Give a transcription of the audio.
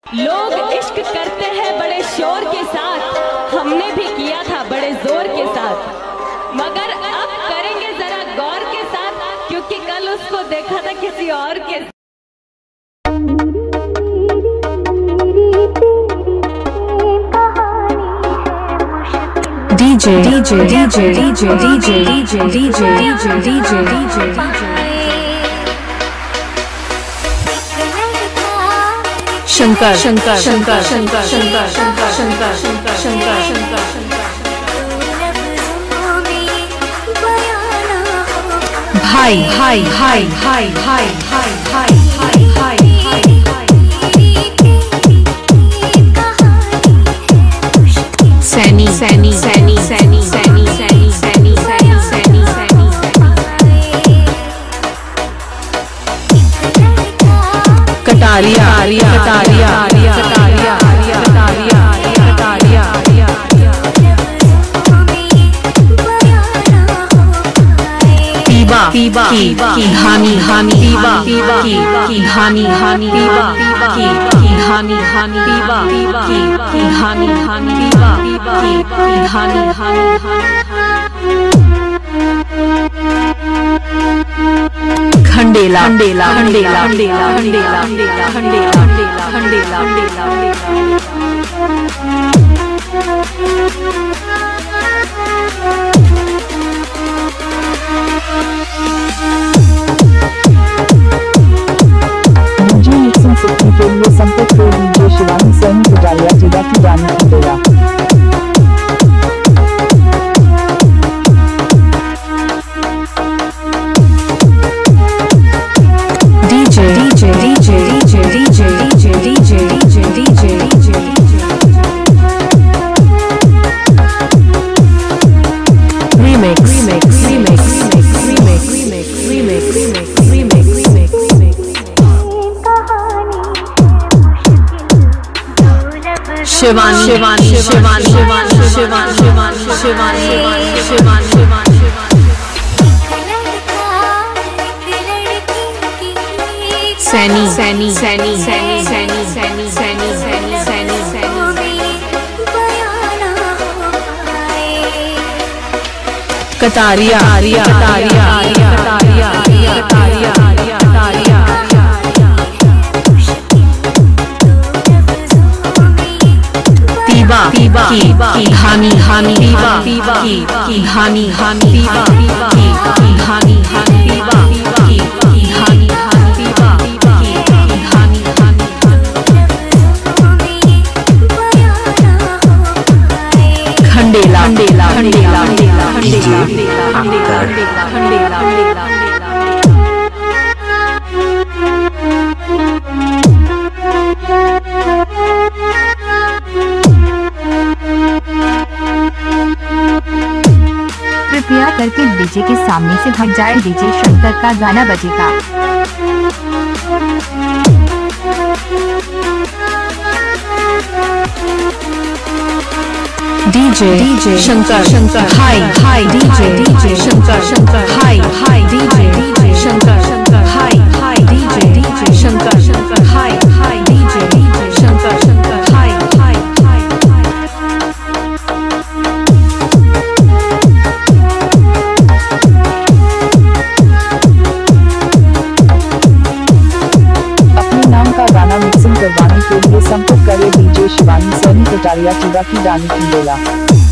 लोग इश्क करते हैं बड़े शोर के साथ, हमने भी किया था बड़े जोर के साथ, मगर अब करेंगे जरा गौर के साथ, क्योंकि कल उसको देखा था किसी और के साथ। DJ DJ DJ DJ DJ DJ DJ DJ DJ DJ Shankar Shankar Shankar Shankar Shankar Shankar Shankar Shankar Shankar Shankar भाई भाई भाई भाई भाई भाई भाई भाई भाई सैनी सैनी सैनी सैनी सैनी सैनी सैनी सैनी सैनी सैनी कटारिया कटारिया कटारिया कटारिया कटारिया पीबा पीबा की हानि हानि पीबा पीबा की हानि हानि पीबा की हानि हानि पीबा की हानि हानि पीबा की हानि हानि खंडेला खंडेला खंडेला खंडेला खंडेला खंडेला खंडेला खंडेला खंडेला के लिए संपर्क कर दीजिए शिवानी सैनी कटारिया जिला की रानी Khandela. DJ DJ DJ DJ DJ DJ DJ DJ DJ DJ remix remix remix remix remix remix remix remix Shivani Shivani Shivani Shivani Shivani Shivani Shivani Shivani Shivani Saini Saini Saini Saini Saini Saini Saini Saini Saini Saini Kataria Kataria Kataria Kataria Kataria Kataria पीबा की हानि हानि पीबा की हानि हानि पीबा की हानि हानि पीबा की हानि हानि पीबा की हानि हानि खंडेला खंडेला खंडेला खंडेला खंडेला खंडेला खंडेला कृपया करके डीजे के सामने से हट जाए, डीजे शंकर का गाना बजेगा। डीजे डीजे शंकर शंकर हाय हाय डीजे डीजे शंकर शंकर हाय हाय डीजे डीजे शंकर शंकर हाय हाय डीजे डीजे शंकर शंकर हाय हाय डीजे डीजे शंकर शंकर हाय हाय हाय अपने नाम का गाना मिक्सिंग करवाने के लिए संपर्क करें डीजे शिवानी सैनी कटारिया जिला की रानी खंडेला।